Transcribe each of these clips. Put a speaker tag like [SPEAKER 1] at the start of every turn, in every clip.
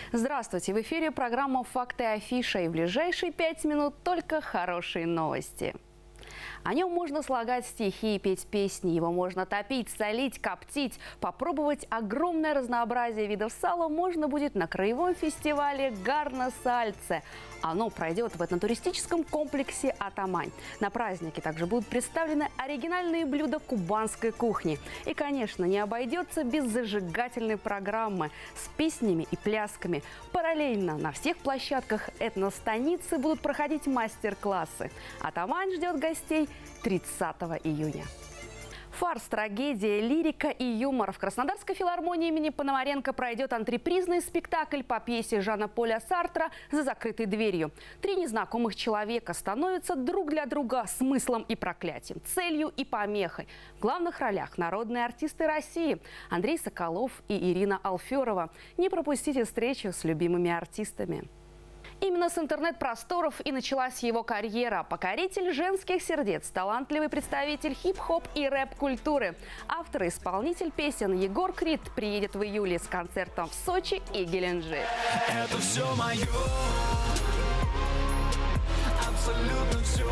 [SPEAKER 1] Здравствуйте! В эфире программа «Факты Афиша» и в ближайшие 5 минут только хорошие новости. О нем можно слагать стихи и петь песни, его можно топить, солить, коптить. Попробовать огромное разнообразие видов сала можно будет на краевом фестивале «Гарна Сальце». Оно пройдет в этнотуристическом комплексе «Атамань». На празднике также будут представлены оригинальные блюда кубанской кухни. И, конечно, не обойдется без зажигательной программы с песнями и плясками. Параллельно на всех площадках этностаницы будут проходить мастер-классы. «Атамань» ждет гостей 30 июня. Фарс, трагедия, лирика и юмор. В Краснодарской филармонии имени Пономаренко пройдет антрепризный спектакль по пьесе Жана-Поля Сартра «За закрытой дверью». Три незнакомых человека становятся друг для друга смыслом и проклятием, целью и помехой. В главных ролях народные артисты России Андрей Соколов и Ирина Алферова. Не пропустите встречу с любимыми артистами. Именно с интернет-просторов и началась его карьера. Покоритель женских сердец, талантливый представитель хип-хоп и рэп-культуры. Автор и исполнитель песен Егор Крид приедет в июле с концертом в Сочи и Геленджик.
[SPEAKER 2] Это все мое, абсолютно все.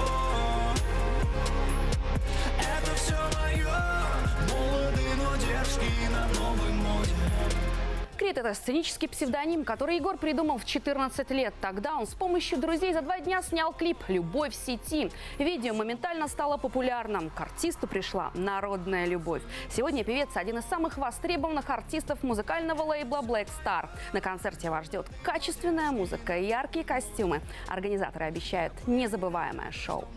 [SPEAKER 2] Это все мое, молодые, но дерзкие на новой моде.
[SPEAKER 1] Крид – это сценический псевдоним, который Егор придумал в 14 лет. Тогда он с помощью друзей за 2 дня снял клип «Любовь в сети». Видео моментально стало популярным. К артисту пришла народная любовь. Сегодня певец – один из самых востребованных артистов музыкального лейбла Black Star. На концерте вас ждет качественная музыка и яркие костюмы. Организаторы обещают незабываемое шоу.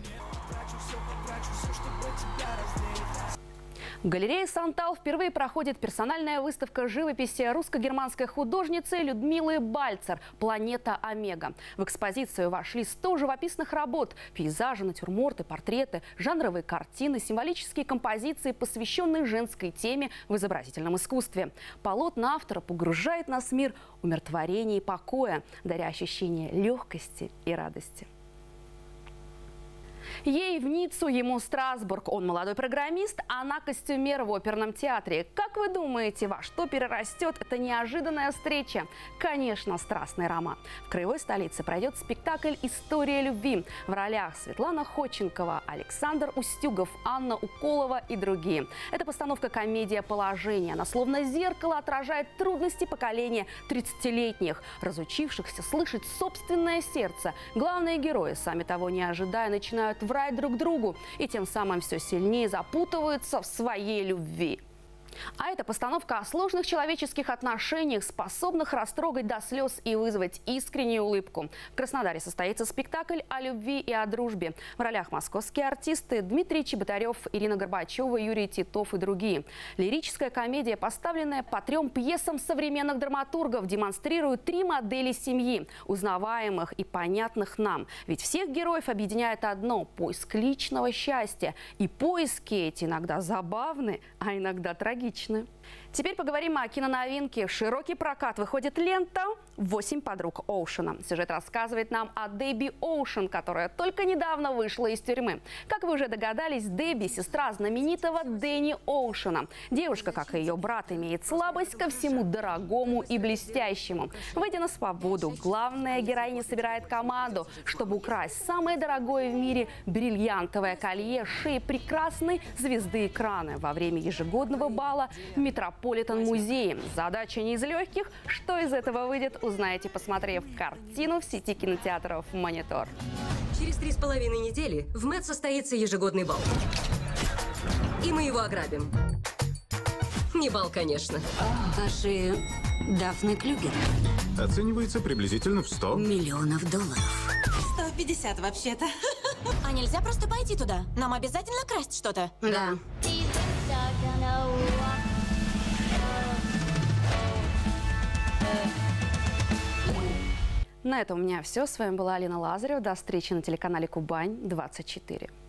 [SPEAKER 1] В галерее «Сантал» впервые проходит персональная выставка живописи русско-германской художницы Людмилы Бальцер «Планета Омега». В экспозицию вошли 100 живописных работ – пейзажи, натюрморты, портреты, жанровые картины, символические композиции, посвященные женской теме в изобразительном искусстве. Полотна автора погружает нас в мир умиротворения и покоя, даря ощущение легкости и радости. Ей в Ниццу, ему в Страсбург. Он молодой программист, она костюмер в оперном театре. Как вы думаете, во что перерастет эта неожиданная встреча? Конечно, страстный роман. В краевой столице пройдет спектакль «История любви». В ролях Светлана Ходченкова, Александр Устюгов, Анна Уколова и другие. Это постановка «Комедия положения». Она словно зеркало отражает трудности поколения 30-летних, разучившихся слышать собственное сердце. Главные герои, сами того не ожидая, начинают врать друг другу и тем самым все сильнее запутываются в своей любви. А это постановка о сложных человеческих отношениях, способных растрогать до слез и вызвать искреннюю улыбку. В Краснодаре состоится спектакль о любви и о дружбе. В ролях московские артисты Дмитрий Чеботарев, Ирина Горбачева, Юрий Титов и другие. Лирическая комедия, поставленная по 3 пьесам современных драматургов, демонстрирует 3 модели семьи, узнаваемых и понятных нам. Ведь всех героев объединяет одно – поиск личного счастья. И поиски эти иногда забавны, а иногда трагичны. Теперь поговорим о киноновинке. В широкий прокат выходит лента «8 подруг Оушена». Сюжет рассказывает нам о Дебби Оушен, которая только недавно вышла из тюрьмы. Как вы уже догадались, Дебби – сестра знаменитого Дэнни Оушена. Девушка, как и ее брат, имеет слабость ко всему дорогому и блестящему. Выйдя на свободу, главная героиня собирает команду, чтобы украсть самое дорогое в мире бриллиантовое колье с шеи прекрасной звезды экрана во время ежегодного бала в Метрополитен-музее. Задача не из легких. Что из этого выйдет, узнаете, посмотрев картину в сети кинотеатров «Монитор».
[SPEAKER 3] Через 3,5 недели в МЭД состоится ежегодный бал. И мы его ограбим. Не бал, конечно.
[SPEAKER 4] Ваши Дафны Клюгер.
[SPEAKER 5] Оценивается приблизительно в 100
[SPEAKER 4] миллионов долларов.
[SPEAKER 6] 150 вообще-то.
[SPEAKER 7] А нельзя просто пойти туда? Нам обязательно красть что-то?
[SPEAKER 4] Да.
[SPEAKER 1] На этом у меня все. С вами была Алина Лазарева. До встречи на телеканале Кубань 24.